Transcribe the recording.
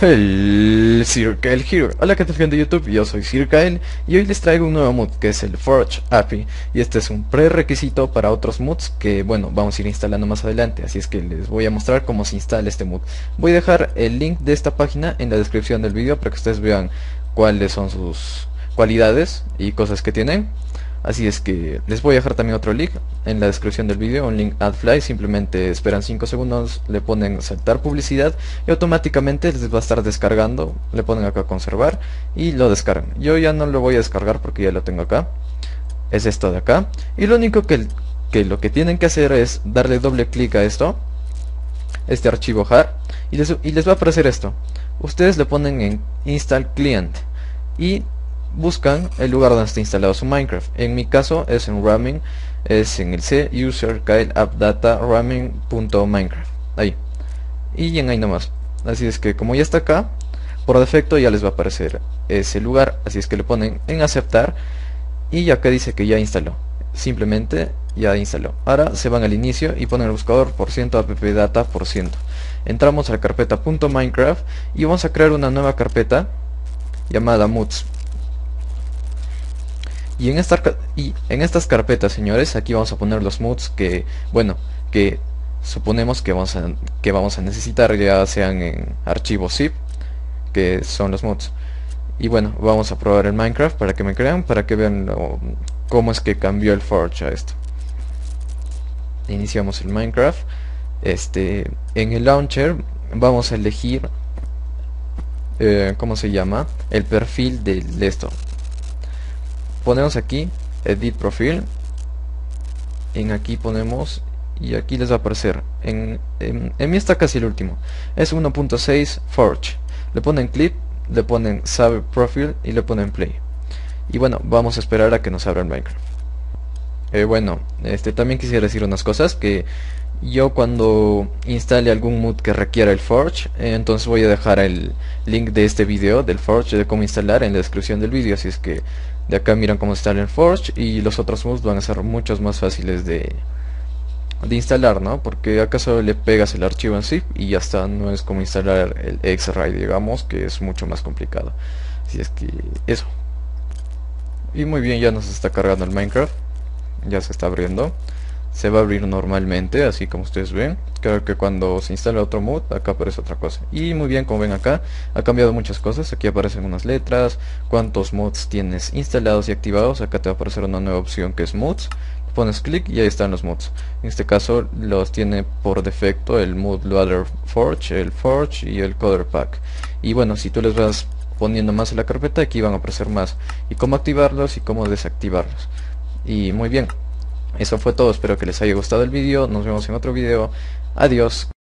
El Sir Kyle here. Hola, ¿qué tal, gente de YouTube? Yo soy Sir Kyle y hoy les traigo un nuevo mod que es el Forge API, y este es un prerequisito para otros mods que, bueno, vamos a ir instalando más adelante, así es que les voy a mostrar cómo se instala este mod. Voy a dejar el link de esta página en la descripción del vídeo para que ustedes vean cuáles son sus cualidades y cosas que tienen. Así es que les voy a dejar también otro link en la descripción del vídeo, un link AdFly. Simplemente esperan 5 segundos, le ponen saltar publicidad y automáticamente les va a estar descargando. Le ponen acá conservar y lo descargan. Yo ya no lo voy a descargar porque ya lo tengo acá. Es esto de acá. Y lo único lo que tienen que hacer es darle doble clic a esto, este archivo jar, y les va a aparecer esto. Ustedes le ponen en Install Client y buscan el lugar donde está instalado su Minecraft. En mi caso es en Ramming, es en el C user Kyle app data ramming.minecraft, ahí, y en ahí nomás. Así es que como ya está acá, por defecto ya les va a aparecer ese lugar, así es que le ponen en aceptar y acá dice que ya instaló. Simplemente ya instaló. Ahora se van al inicio y ponen el buscador %appdata%. Entramos a la carpeta .minecraft y vamos a crear una nueva carpeta llamada mods. Y en estas carpetas, señores, aquí vamos a poner los mods que, bueno, que suponemos que vamos a necesitar, ya sean en archivos zip, que son los mods. Y bueno, vamos a probar el Minecraft para que me crean, para que vean cómo es que cambió el Forge a esto. Iniciamos el Minecraft. En el launcher vamos a elegir ¿cómo se llama? El perfil de esto. Ponemos aquí edit profile, en aquí ponemos, y aquí les va a aparecer en mí está casi el último, es 1.6 Forge. Le ponen clip, le ponen save profile y le ponen play. Y bueno, vamos a esperar a que nos abra el Minecraft. Bueno, también quisiera decir unas cosas, que yo cuando instale algún mod que requiera el Forge, entonces voy a dejar el link de este video del Forge, de cómo instalar, en la descripción del vídeo. Así es que de acá miran cómo instalar el Forge, y los otros mods van a ser muchos más fáciles de instalar, ¿no? Porque acá solo le pegas el archivo en zip y ya está. No es como instalar el X-Ray, digamos, que es mucho más complicado. Así es que eso. Y muy bien, ya nos está cargando el Minecraft, ya se está abriendo. Se va a abrir normalmente, así como ustedes ven. Creo que cuando se instala otro mod, acá aparece otra cosa. Y muy bien, como ven acá, ha cambiado muchas cosas. Aquí aparecen unas letras, cuántos mods tienes instalados y activados. Acá te va a aparecer una nueva opción que es mods. Pones clic y ahí están los mods. En este caso los tiene por defecto el mod loader Forge, el Forge y el coder pack. Y bueno, si tú les vas poniendo más en la carpeta, aquí van a aparecer más, y cómo activarlos y cómo desactivarlos. Y muy bien, eso fue todo, espero que les haya gustado el vídeo, nos vemos en otro vídeo, adiós.